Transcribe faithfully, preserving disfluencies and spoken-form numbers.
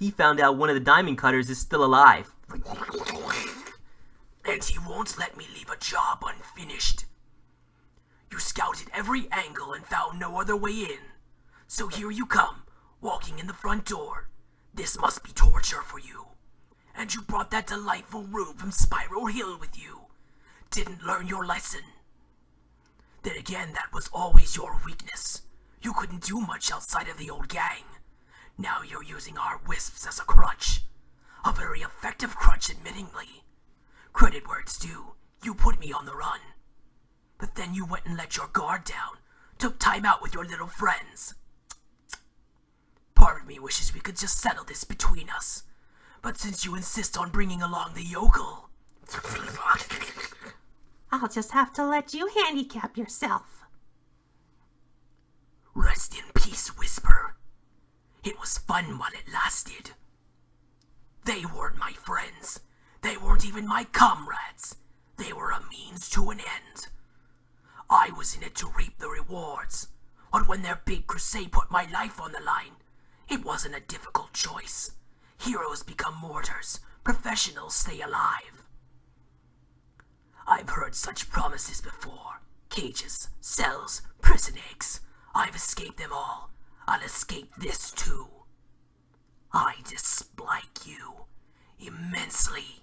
he found out one of the diamond cutters is still alive. And he won't let me leave a job unfinished. You scouted every angle and found no other way in. So here you come, walking in the front door. This must be torture for you. And you brought that delightful room from Spiral Hill with you. Didn't learn your lesson. Then again, that was always your weakness. You couldn't do much outside of the old gang. Now you're using our wisps as a crutch. A very effective crutch, admittingly. Credit where it's due, you put me on the run. But then you went and let your guard down, took time out with your little friends. Part of me wishes we could just settle this between us. But since you insist on bringing along the yokel... I'll just have to let you handicap yourself. Rest in peace, Whisper. It was fun while it lasted. They weren't my friends. They weren't even my comrades. They were a means to an end. I was in it to reap the rewards. But when their big crusade put my life on the line, it wasn't a difficult choice. Heroes become mortars. Professionals stay alive. I've heard such promises before. Cages, cells, prison eggs. I've escaped them all. I'll escape this too. I dislike you immensely.